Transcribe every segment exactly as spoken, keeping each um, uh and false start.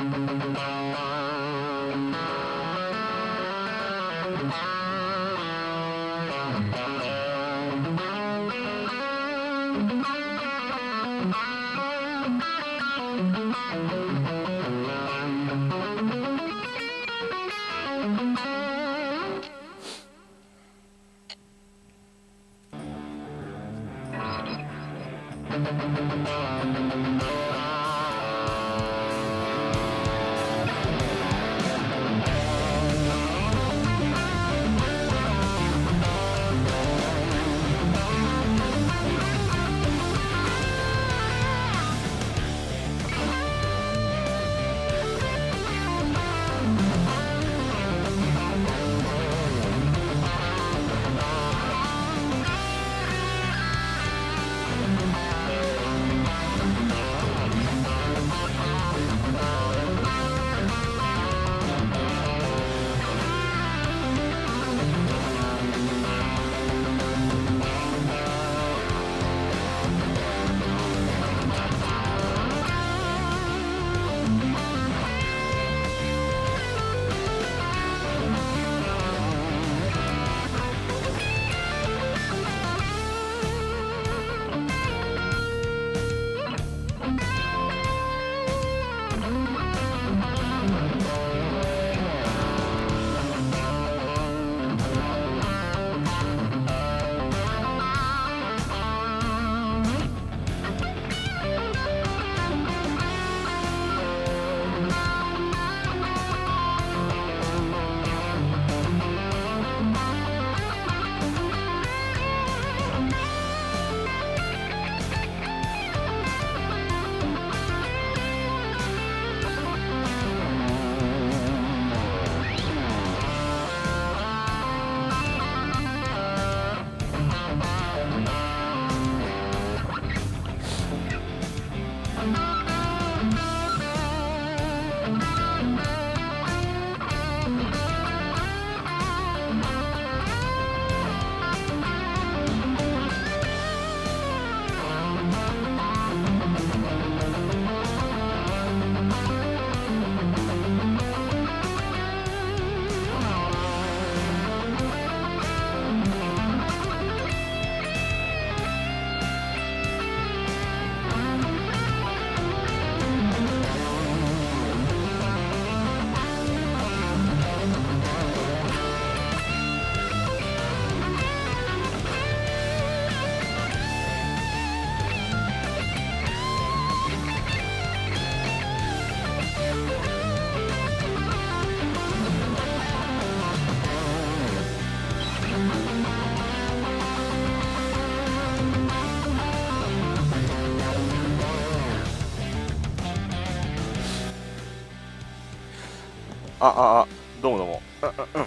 あ、あ、あ、どうもどうも。うんうんうん。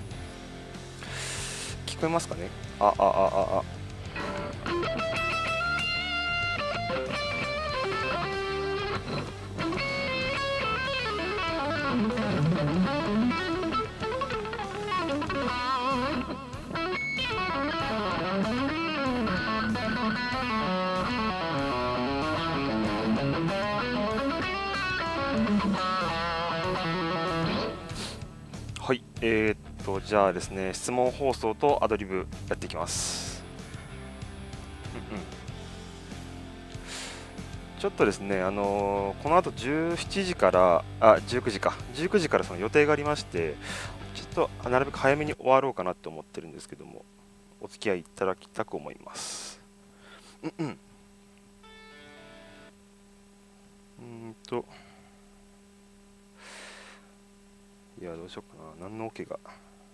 聞こえますかね。あ、あ、あ、あ、あ。はい、えー、っと、じゃあですね、質問放送とアドリブやっていきます。うんうん、ちょっとですね、あのー、この後じゅうしちじから、あ、じゅうくじか、じゅうくじからその予定がありまして、ちょっとなるべく早めに終わろうかなって思ってるんですけども、お付き合いいただきたく思います。うんうん。うーんと、いや、どうしようかな、何のオケが。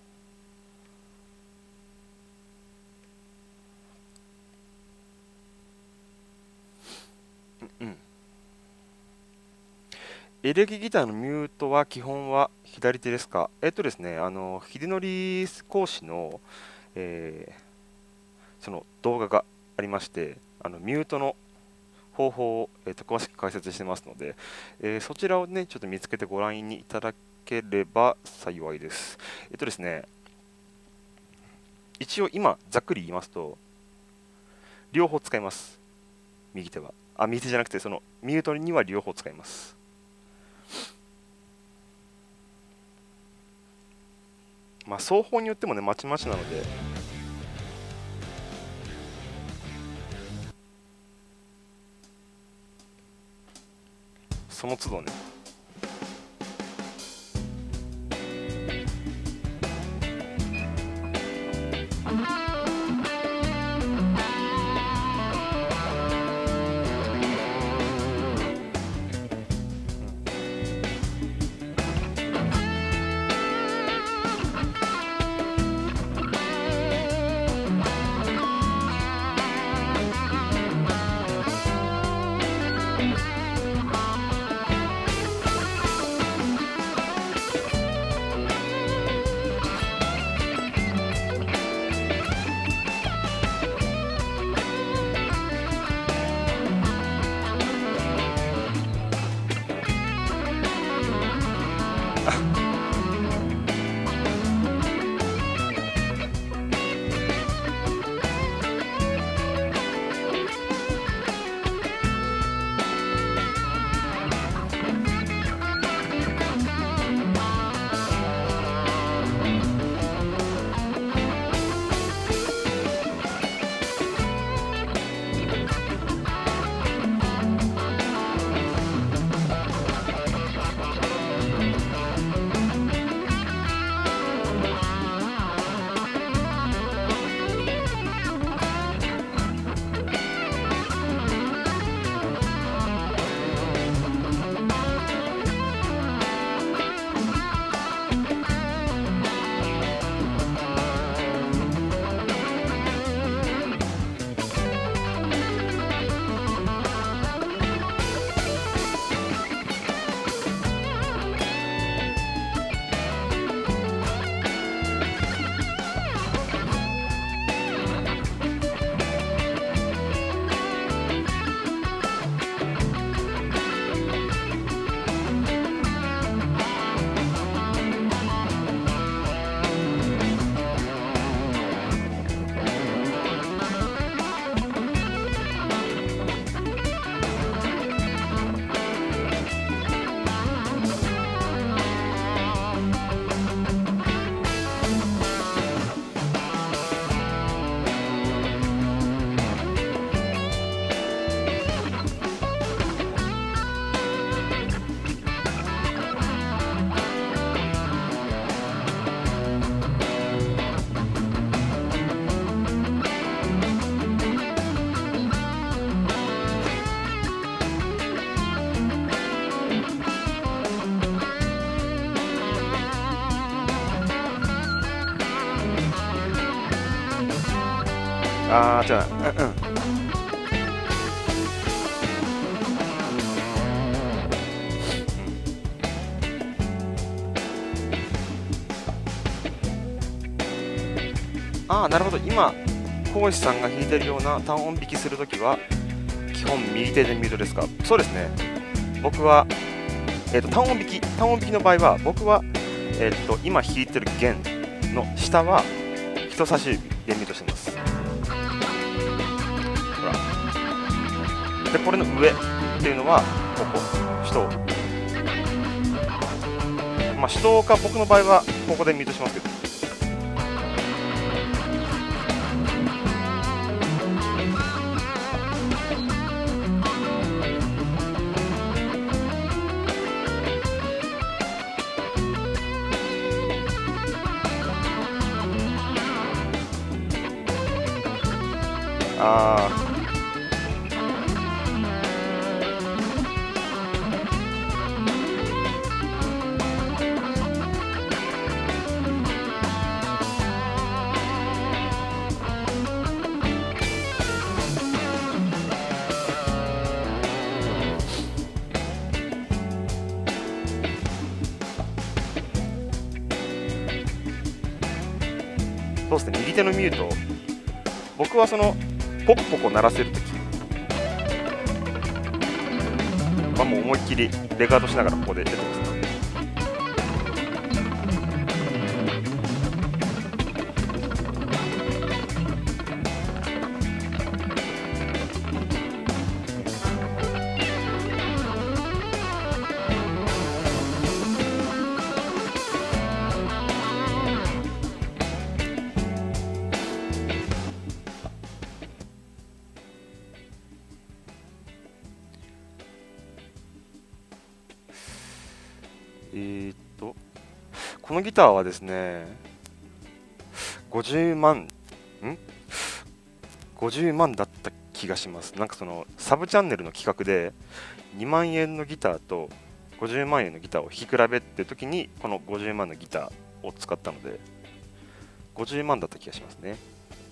うんうん。エレキギターのミュートは基本は左手ですか？えっとですね、あの、秀則講師の、えーその動画がありまして、あのミュートの方法を、えーと詳しく解説してますので、えーそちらをね、ちょっと見つけてご覧にいただければ幸いです。えっとですね、一応今、ざっくり言いますと、両方使います。右手は。あ、右手じゃなくて、そのミュートには両方使います。 まあ双方によってもねまちまちなので、その都度ね。ああ、じゃあ、うんうん。ああ、なるほど。今、講師さんが弾いてるような単音弾きするときは、基本右手でミュートですか？そうですね。僕は、えーと、単音弾き、単音弾きの場合は、僕は、えーと、今弾いてる弦の下は、人差し指でミュートしてます。ほら。で、これの上っていうのは、ここ、手刀。まあ、手刀か、僕の場合は、ここでミュートしますけど。ああ。そうですね、右手のミュート、僕はそのポコポコ鳴らせるときはもう思いっきりレガードしながらここで出てますね。 えーっとこのギターはですねごじゅうまんんごじゅうまんだった気がします。なんかそのサブチャンネルの企画でにまんえんのギターとごじゅうまんえんのギターを弾き比べって時にこのごじゅうまんのギターを使ったのでごじゅうまんだった気がしますね。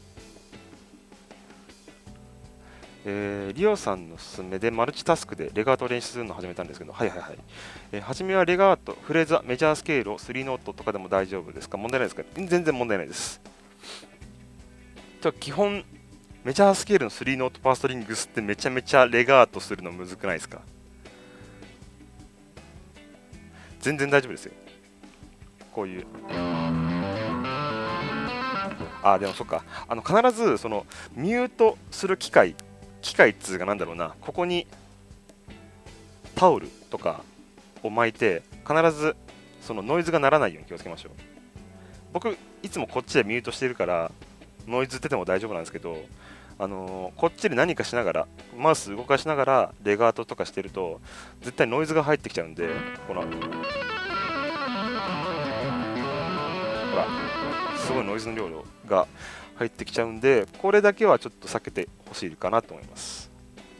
えー、リオさんのおすすめでマルチタスクでレガートを練習するのを始めたんですけど、はいはいはい。えー、初めはレガート、フレーズはメジャースケールをスリーノートとかでも大丈夫ですか？問題ないですか？全然問題ないです。じゃ基本、メジャースケールのスリーノートパーストリングスってめちゃめちゃレガートするのむずくないですか？全然大丈夫ですよ。こういう。あ、でもそっか。あの必ずそのミュートする機械、機械っつうかなんだろうな、ここにタオルとかを巻いて、必ずそのノイズが鳴らないように気をつけましょう。僕、いつもこっちでミュートしてるから、ノイズ出ても大丈夫なんですけど、あのー、こっちで何かしながら、マウス動かしながらレガートとかしてると、絶対ノイズが入ってきちゃうんで、ほら。ほら、すごいノイズの量が入ってきちゃうんで、これだけはちょっと避けてほしいかなと思います。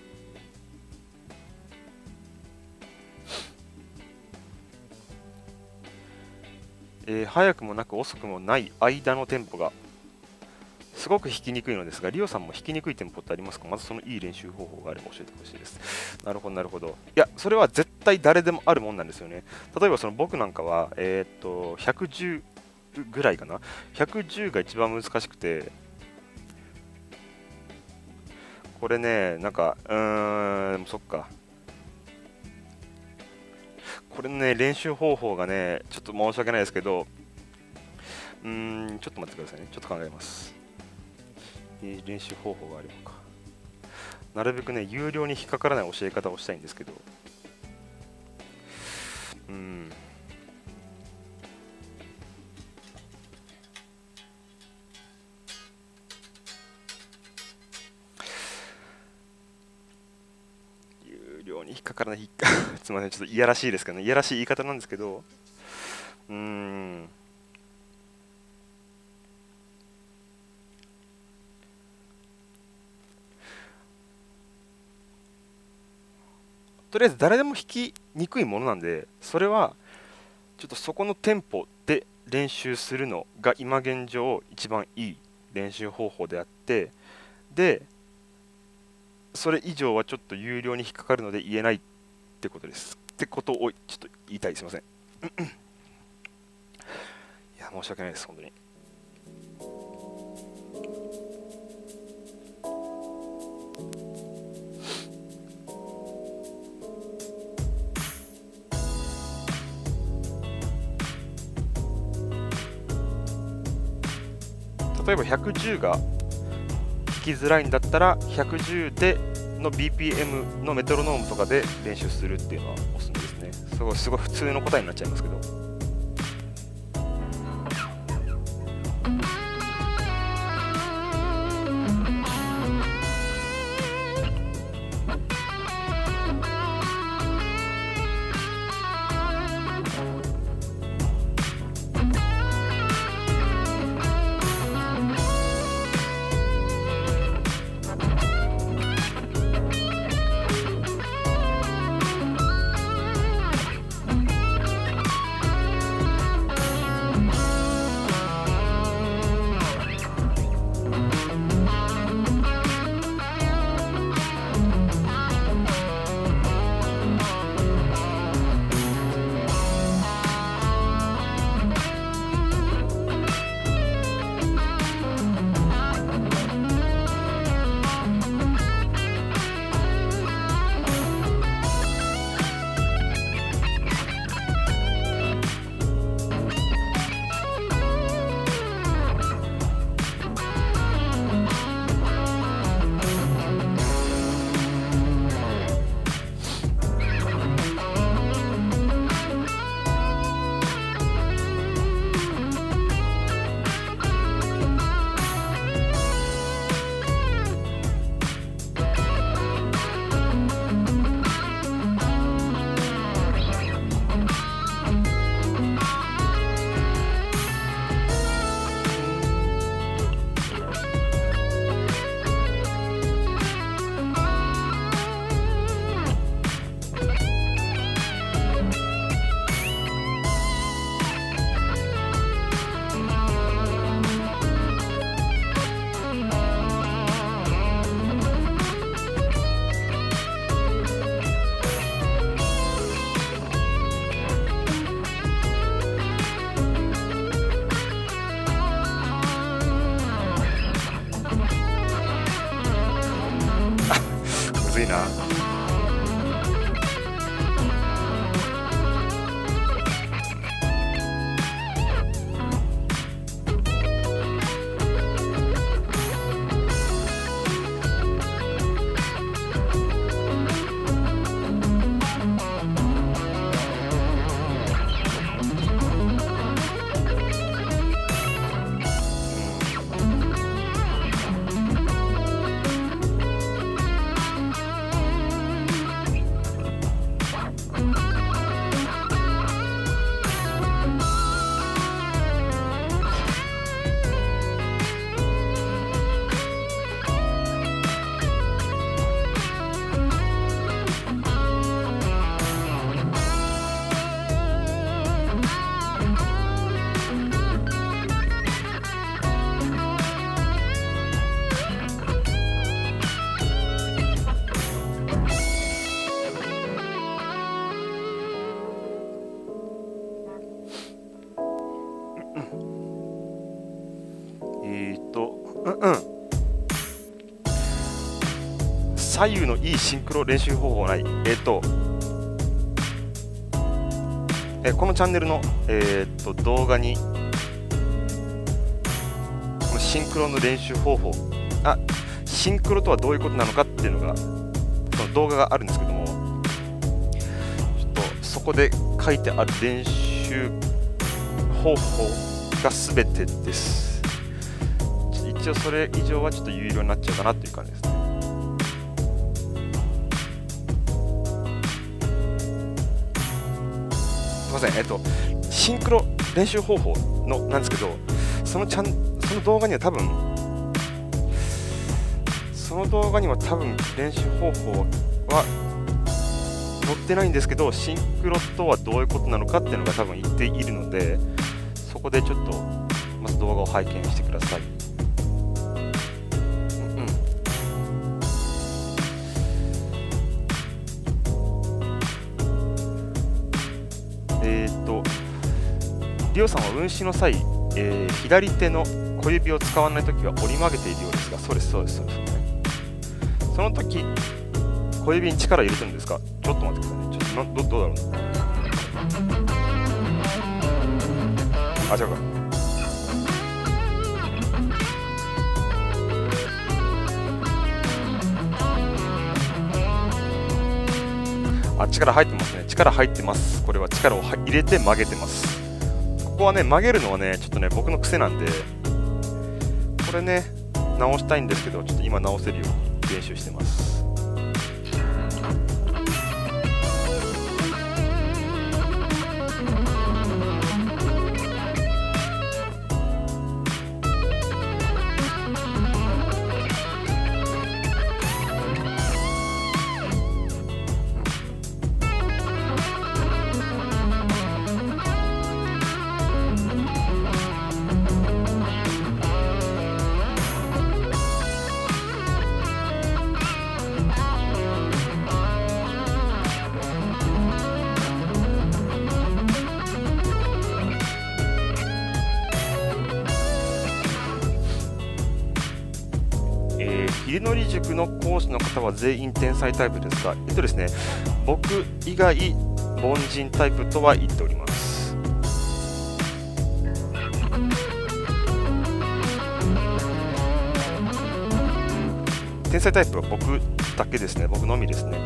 えー、早くもなく遅くもない間のテンポがすごく弾きにくいのですが、リオさんも弾きにくいテンポってありますか？まずそのいい練習方法があれば教えてほしいです。なるほど、なるほど。いや、それは絶対誰でもあるもんなんですよね。例えばその僕なんかは、えー、っと、ひゃくじゅうぐらいかな。ひゃくじゅうが一番難しくて、これね、なんか、うーん、でもそっか。これね、練習方法がね、ちょっと申し訳ないですけど、うーん、ちょっと待ってくださいね。ちょっと考えます。えー、練習方法があるのか。なるべくね、有料に引っかからない教え方をしたいんですけど、うーん。有料に引っかからない、すみません、ちょっといやらしいですけどね、いやらしい言い方なんですけど、うーん。とりあえず誰でも弾きにくいものなんで、それはちょっとそこのテンポで練習するのが今現状一番いい練習方法であって、でそれ以上はちょっと有料に引っかかるので言えないってことですってことをちょっと言いたい。すいません。いや、申し訳ないです、本当に。例えばひゃくじゅうが弾きづらいんだったらひゃくじゅうでの ビーピーエム のメトロノームとかで練習するっていうのはおすすめですね。すごいすごい普通の答えになっちゃいますけど。 えーと、うんうん。左右のいいシンクロ練習方法ない。えーと、えこのチャンネルの、えーと動画に、このシンクロの練習方法、あ、シンクロとはどういうことなのかっていうのが、その動画があるんですけども、ちょっとそこで書いてある練習方法が全てです。一応それ以上はちょっと有料になっちゃうかなっていう感じですね。すいません、えっと、シンクロ練習方法のなんですけど、そのチャンその動画には多分、その動画には多分練習方法は載ってないんですけど、シンクロとはどういうことなのかっていうのが多分言っているので、そこでちょっとまず動画を拝見してください。うんうん、えっと、リオさんは運指の際、えー、左手の小指を使わないときは折り曲げているようですが、そうです、そうです、そうです。その時小指に力入れてるんですか？ちょっと待ってくださいね。ちょっとどどうだろうな。あ、違うか。あ、力入ってますね。力入ってます。これは力を入れて曲げてます。ここはね、曲げるのはね、ちょっとね、僕の癖なんで、これね、直したいんですけど、ちょっと今直せるように練習してます。秀則塾の講師の方は全員天才タイプですか？えっとですね、僕以外凡人タイプとは言っております。天才タイプは僕だけですね。僕のみですね。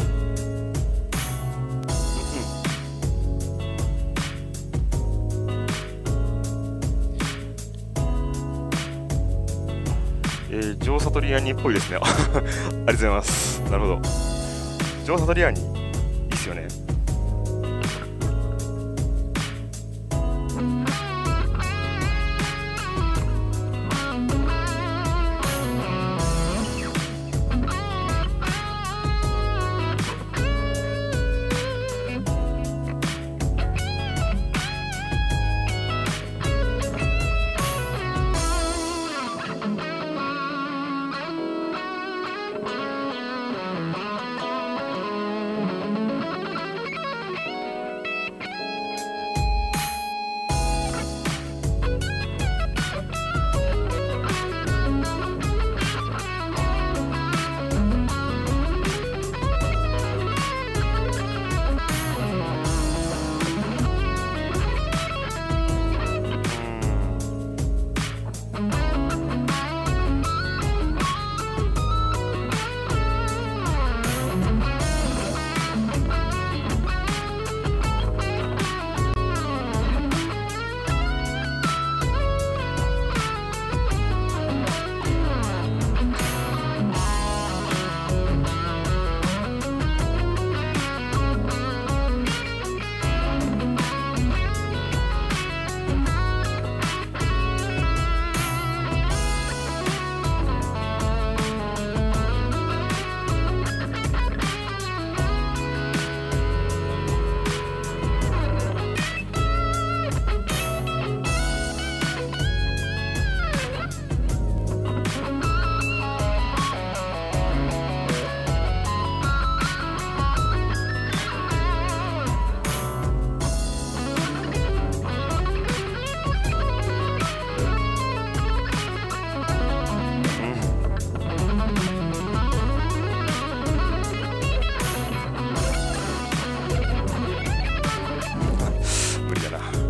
えー、ジョー・サトリアーニっぽいですね。ありがとうございます。なるほど。ジョー・サトリアーニ、いいっすよね。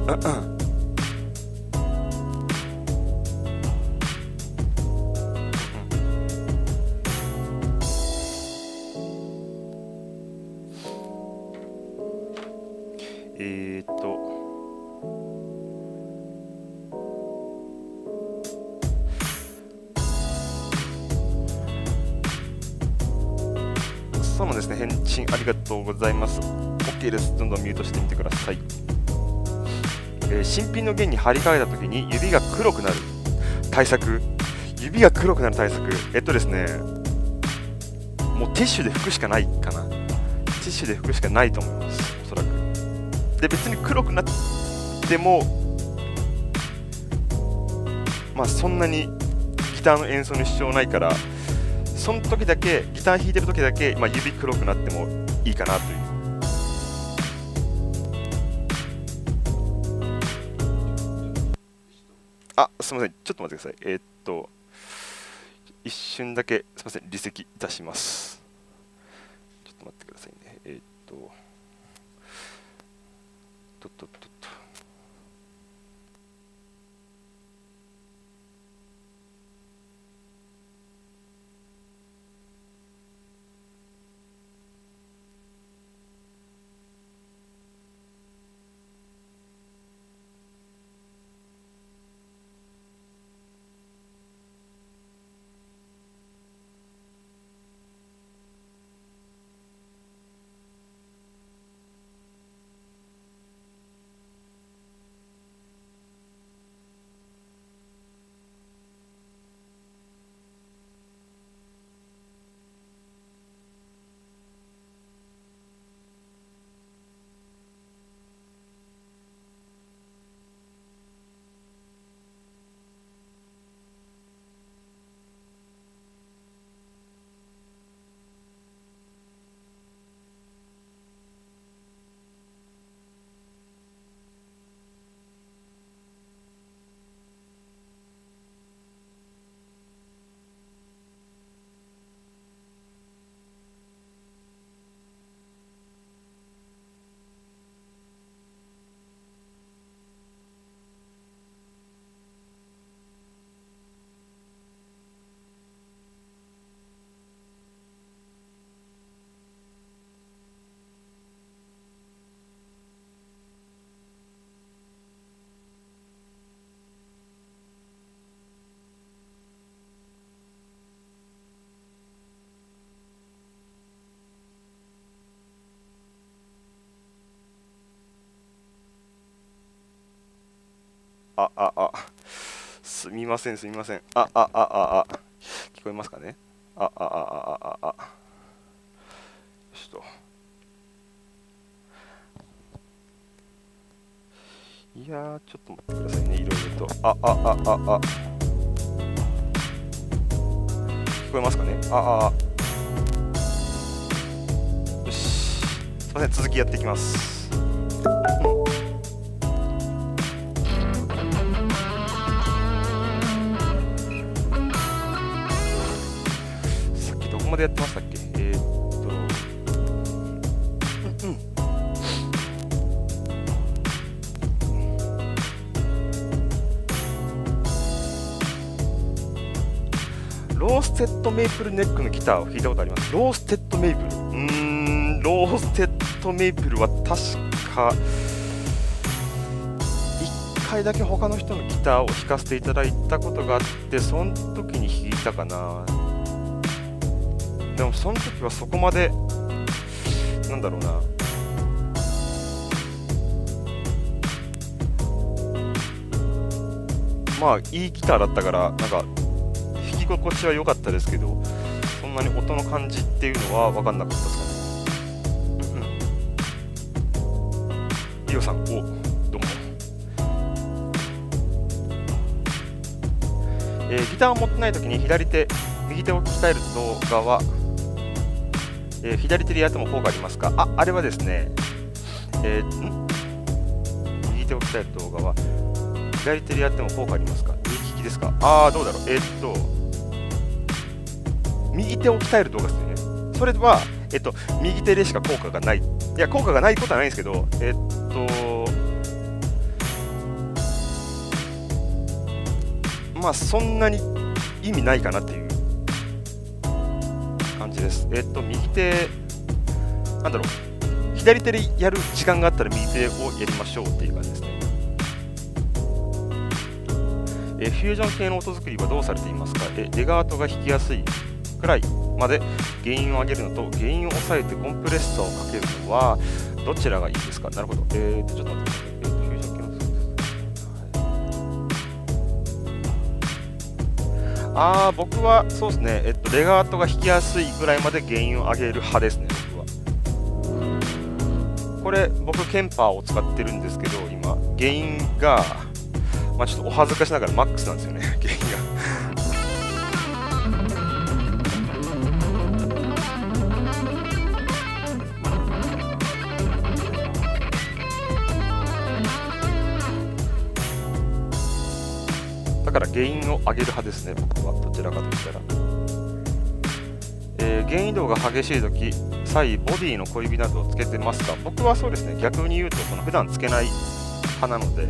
えーっとそうですね、返信ありがとうございます。 OK です。どんどんミュートしてみてください。えー、新品の弦に張り替えたときに指が黒くなる対策。指が黒くなる対策、えっとですねもうティッシュで拭くしかないかな。ティッシュで拭くしかないと思います、おそらく。で、別に黒くなってもまあそんなにギターの演奏に支障ないから、その時だけギター弾いてる時だけ、まあ、指黒くなってもいいかなという。あ、すみません、ちょっと待ってください。えー、っと一瞬だけすみません、離席いたします。ちょっと待ってくださいね。えー、っととっとっとっとあああすみませんすみません。あああああ聞こえますかね。ああああああちょっといやーちょっと待ってくださいね。いろいろとあああああ聞こえますかね。あああよし、すみません、続きやっていきます。さっきどこまでやってましたっけ。えー、っとうんうんローステッドメイプルネックのギターを弾いたことあります。ローステッドメイプル、うーん、ローステッドメイプルは確かいっかいだけ他の人のギターを弾かせていただいたことがあって、その時に弾いたかな。でもその時はそこまでなんだろうな、まあいいギターだったからなんか弾き心地は良かったですけど、そんなに音の感じっていうのは分かんなかったですかね。リオさん、お、どうも。えー、ギターを持ってないときに左手、右手を鍛える動画は、えー、左手でやっても効果ありますか。あ、あれはですね、えー、ん右手を鍛える動画は、左手でやっても効果ありますか。右利きですか。ああ、どうだろう。えー、っと、右手を鍛える動画ですよね。それは、えっと、右手でしか効果がない。いや、効果がないことはないんですけど、えっと、 まあそんなに意味ないかなっていう感じです。えっと右手なんだろう、左手でやる時間があったら右手をやりましょうっていう感じですね。えフュージョン系の音作りはどうされていますか？えレガートが弾きやすいくらいまでゲインを上げるのとゲインを抑えてコンプレッサーをかけるのはどちらがいいですか？なるほど。えーとちょっと待ってください。えーとフュージョン系の音作りです。あー僕はそうですね、えっとレガートが弾きやすいぐらいまでゲインを上げる派ですね。僕はこれ僕ケンパーを使ってるんですけど、今ゲインがまあちょっとお恥ずかしながらマックスなんですよね、ゲインが。だからゲインを上げる派ですね、僕は。どちらかといったら。えー、ゲイン移動が激しいとき、際、ボディの小指などをつけてますか？僕はそうですね、逆に言うと、その普段つけない派なので、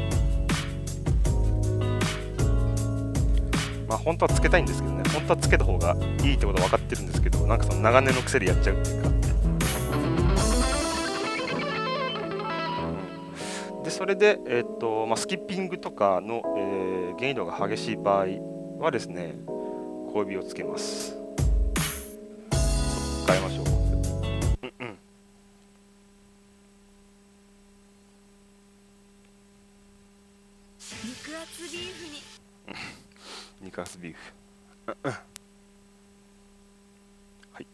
まあ本当はつけたいんですけどね、本当はつけた方がいいってことは分かってるんですけど、なんかその長年の癖でやっちゃうっていうか。でそれで、えーとまあ、スキッピングとかの、えー、ゲイン移動が激しい場合はですね、小指をつけます。変えましょう。うんうん。 肉厚ビーフに。 肉厚ビーフ。うんうん。はい。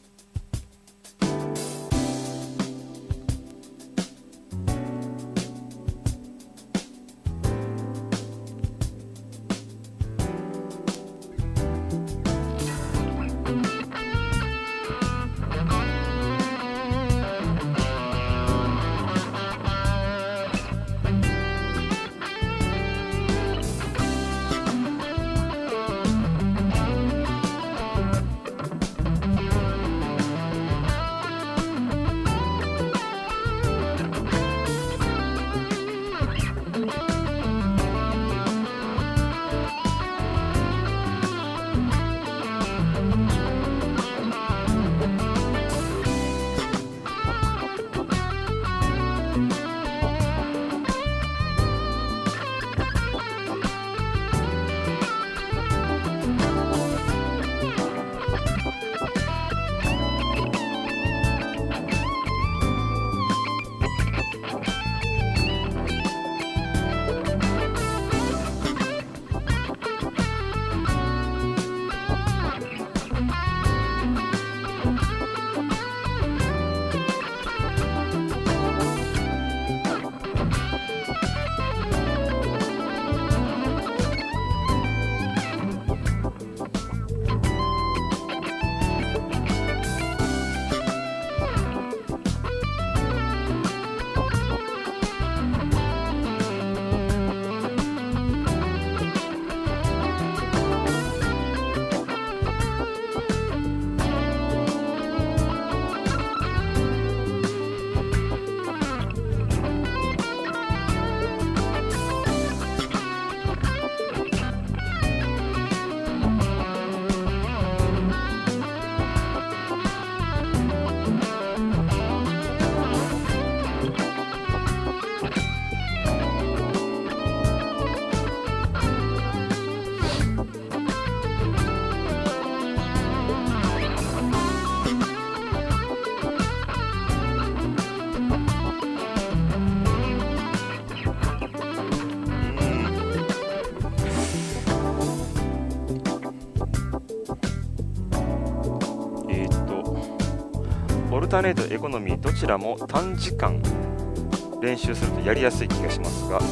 オルタネート、エコノミーどちらも短時間練習するとやりやすい気がしますが、ん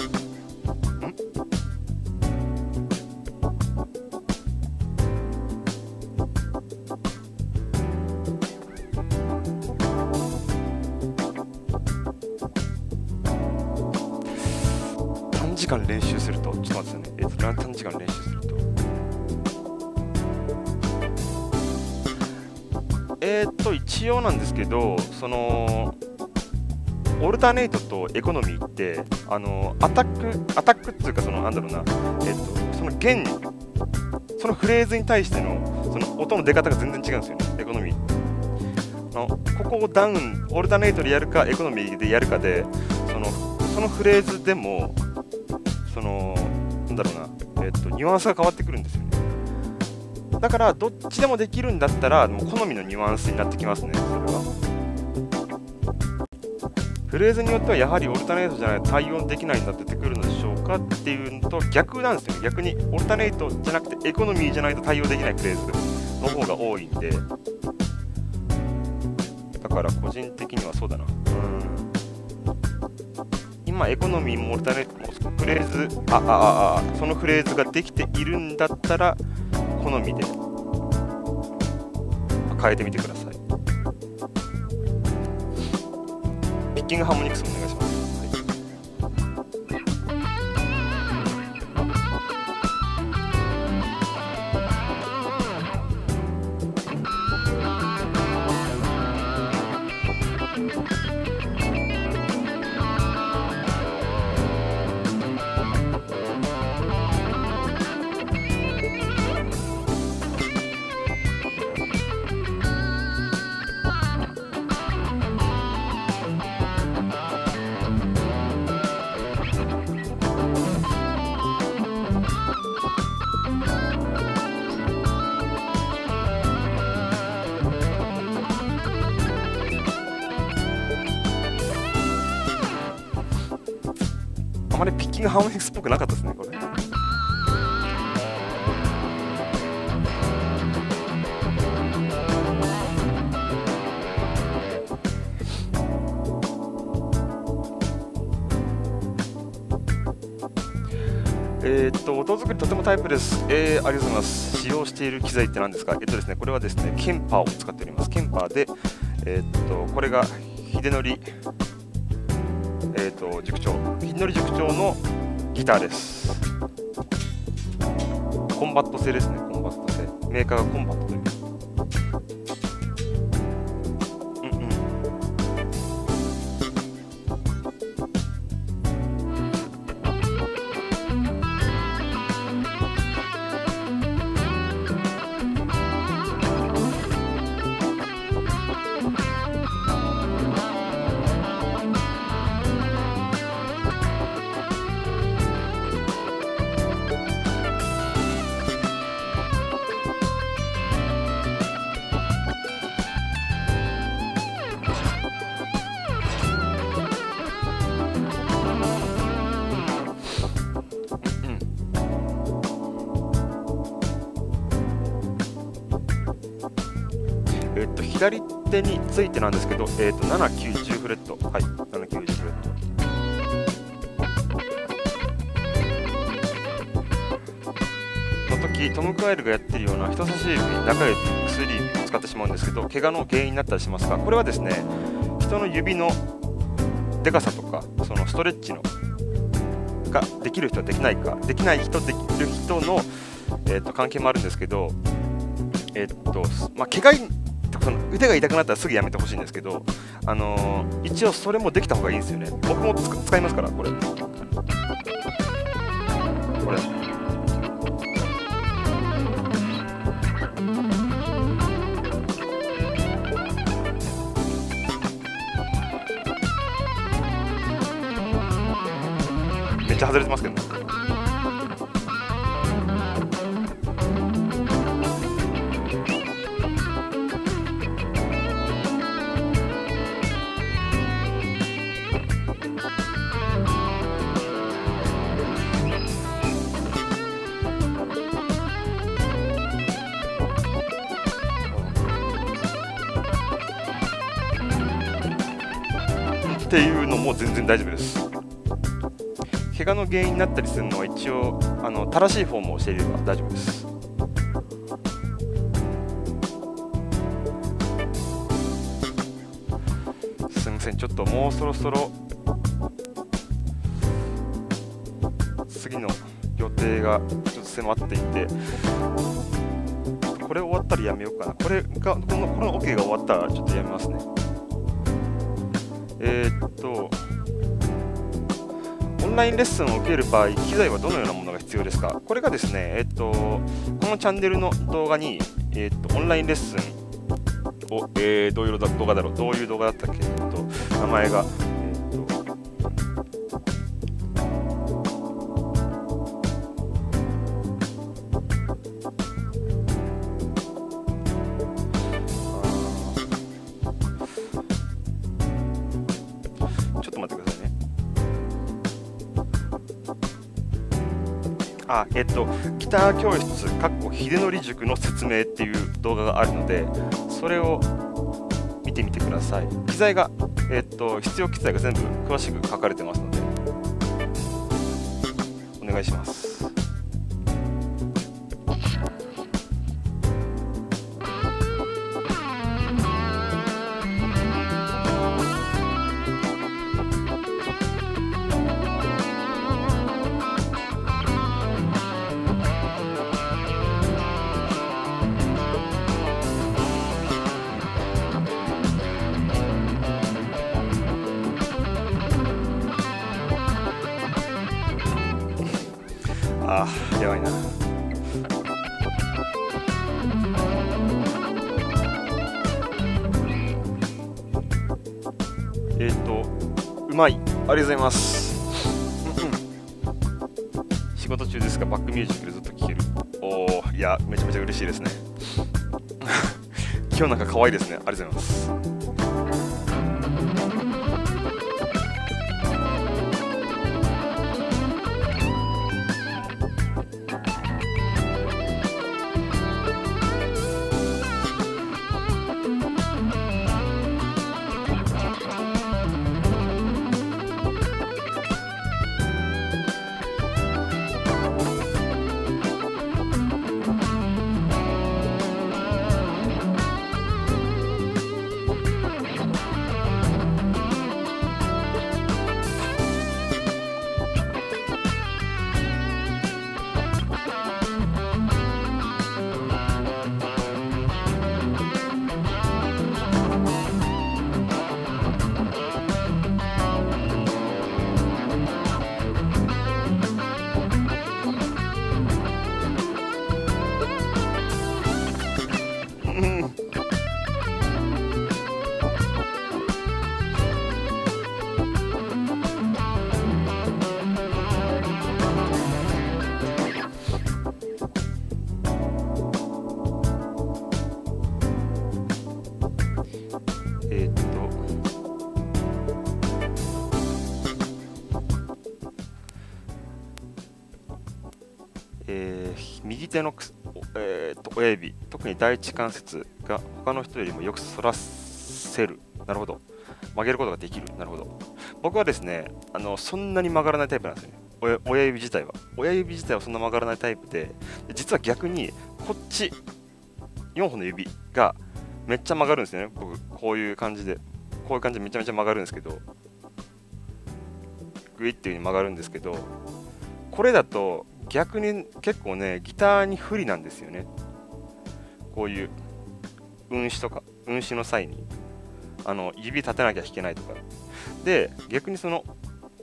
短時間練習すると、ちょっと待ってね、えっと、短時間練習すると、えー、っと一応なんですけど、そのオルタネイトとエコノミーってあのアタックアタックっていうかそのなんだろうな、えっとその弦そのフレーズに対してのその音の出方が全然違うんですよね。エコノミーのここをダウンオルタネイトでやるかエコノミーでやるかでそのそのフレーズでもそのなんだろうな、えっとニュアンスが変わってくるんですよね。だからどっちでもできるんだったらもう好みのニュアンスになってきますね。それはフレーズによってはやはりオルタネイトじゃないと対応できないんだって出てくるのでしょうかっていうのと逆なんですよ。逆にオルタネイトじゃなくてエコノミーじゃないと対応できないフレーズの方が多いんで、だから個人的にはそうだな、うん今エコノミーもオルタネイトもフレーズああああそのフレーズができているんだったら好みで変えてみてください。ピッキングハーモニクスお願いします。あまりピッキングハーモニクスっぽくなかったですね、これ。えーっと、音作りとてもタイプです。えー、ありがとうございます。使用している機材って何ですか？えっとですね、これはですね、ケンパーを使っております。ケンパーで、えーっと、これが秀則、えーっと、塾長、秀則塾長のギターです。コンバット製ですね、コンバット製。メーカーがコンバットという。えっと左手についてなんですけど、えっとなな、きゅう、じゅうフレット、はい、なな、きゅう、じゅうフレットの時、トム・クワイルがやってるような人差し指、中指、薬指を使ってしまうんですけど、怪我の原因になったりしますが、これはですね、人の指のでかさとか、そのストレッチのができる人はできないか、できない人、できる人の、えっと関係もあるんですけど、えっとまあ、怪我その腕が痛くなったらすぐやめてほしいんですけど、あのー、一応それもできた方がいいんですよね。僕も使いますから、これ。これ。めっちゃ外れてますけどね。っていうのも全然大丈夫です。怪我の原因になったりするのは一応あの正しいフォームをしていれば大丈夫です。すみません、ちょっともうそろそろ次の予定がちょっと迫っていて、これ終わったらやめようかな。これがこのこの OK が終わったらちょっとやめますね。 えー、っと、オンラインレッスンを受ける場合、機材はどのようなものが必要ですか？これがですね、えー、っと、このチャンネルの動画に、えー、っと、オンラインレッスンを、えー、どういう動画だろう、どういう動画だったっけ、えー、っと、名前が、えー、っと、ちょっと待ってくださいね。あ、えっと、ギター教室、かっこ秀則塾の説明っていう動画があるので、それを見てみてください。機材が、えっと、必要機材が全部詳しく書かれてますので、お願いします。あー、やばいな。えっと、うまい。ありがとうございます。うんうん、仕事中ですが、バックミュージックでずっと聴ける。おー、いや、めちゃめちゃ嬉しいですね。今日なんか可愛いですね。ありがとうございます。えー、っと、えー、右手のくす、えー、っと親指、特に第一関節が他の人よりもよく反らせる。なるほど。曲げることができる。なるほど。僕はですね、あのそんなに曲がらないタイプなんですよね。親, 親指自体は。親指自体はそんな曲がらないタイプで、実は逆にこっちよんほんの指がめっちゃ曲がるんですよね。僕、こういう感じで。こういう感じでめちゃめちゃ曲がるんですけど、グイッていう風に曲がるんですけど、これだと逆に結構ね、ギターに不利なんですよね。こういう運指とか、運指の際にあの指立てなきゃ弾けないとか。で、逆にその、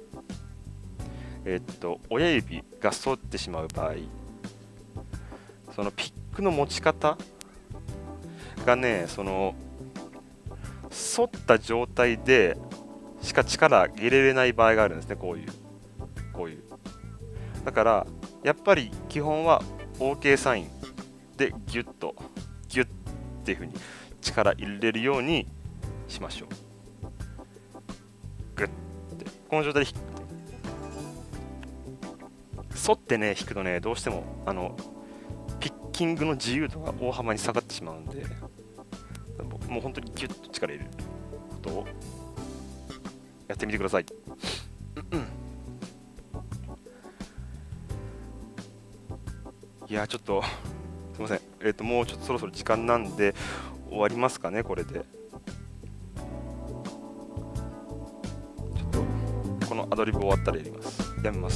えー、っと、親指が反ってしまう場合、そのピックの持ち方がね、その、反った状態でしか力入れれない場合があるんですね。こういうこういうだからやっぱり基本は OK サインでギュッとギュッっていう風に力入れるようにしましょう。グッてこの状態で反ってね弾くとね、どうしてもあのピッキングの自由度が大幅に下がってしまうんで、もう本当にギュッと力入れることをやってみてください。いや、ちょっとすいません。えっともうちょっとそろそろ時間なんで終わりますかね、これで。ちょっとこのアドリブ終わったらやります。やめます。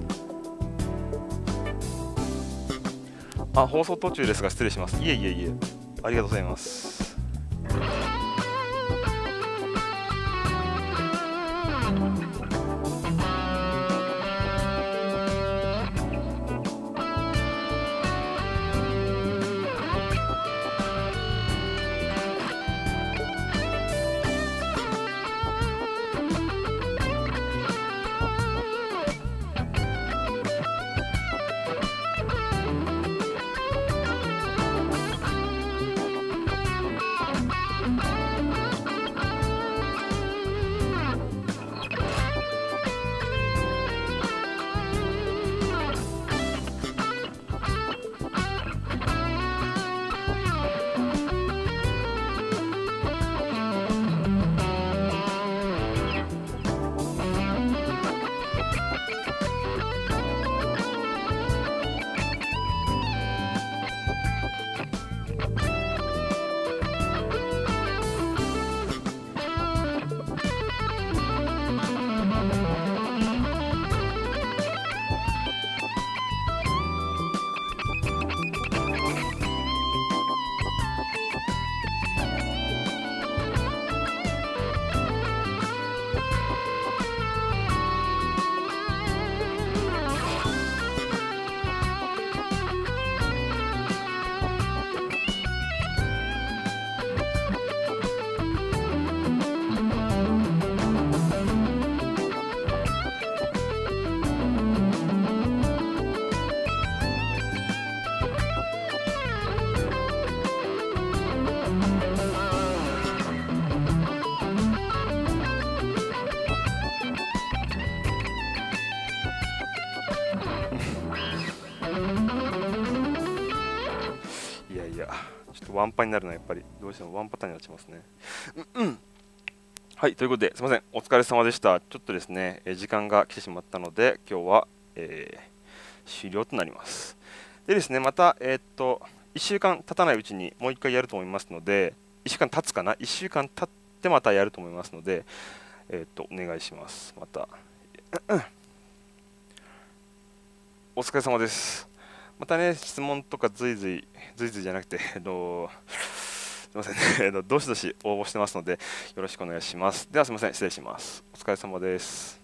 あ、放送途中ですが失礼します。いえいえいえ、ありがとうございます。 ワンパンになるのはやっぱりどうしてもワンパターンになっちゃいますね。うん、うん、はい、ということで、すみません、お疲れ様でした。ちょっとですね、え時間が来てしまったので、今日は、えー、終了となります。でですね、また、えー、っと、いっしゅうかん経たないうちにもういっかいやると思いますので、いっしゅうかん経つかな、いっしゅうかん経ってまたやると思いますので、えー、っと、お願いします。また。お疲れ様です。またね、質問とかずいずい、ずいずいじゃなくて、えっと、すみませんね、えっとどしどし応募してますので、よろしくお願いします。では、すみません、失礼します。お疲れ様です。